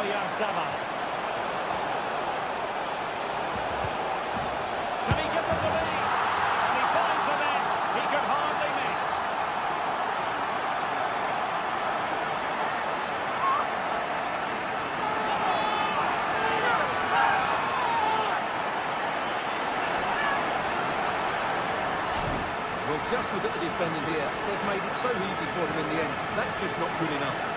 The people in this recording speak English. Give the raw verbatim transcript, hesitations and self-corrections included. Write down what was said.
Oyarzabal. Can he give them the lead? And he finds the net. He could hardly miss. Well, just look at the defending here. They've made it so easy for them in the end. That's just not good enough.